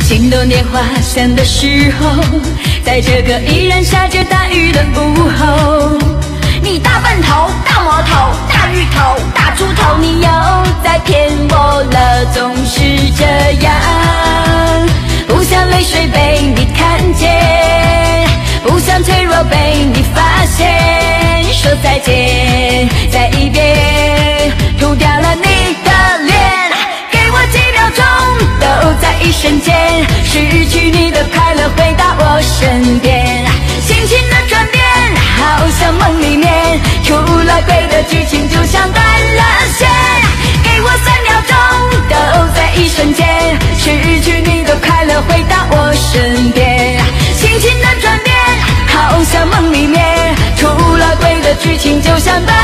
心动电话响的时候，在这个依然下着大雨的午后，你大笨头、大魔头、大芋头、大猪头，你又在骗我了，总是这样。不想泪水被你看见，不想脆弱被你发现，说再见，再一遍，涂掉了你的脸，给我几秒钟，都在一瞬间，失去你的快乐回到我身边，心情的转变，好像梦里面出了轨的剧情，就像断了线，给我3秒钟，都在一瞬间，失去你的快乐回到我身边，心情的转变，好像梦里面出了轨的剧情，就像断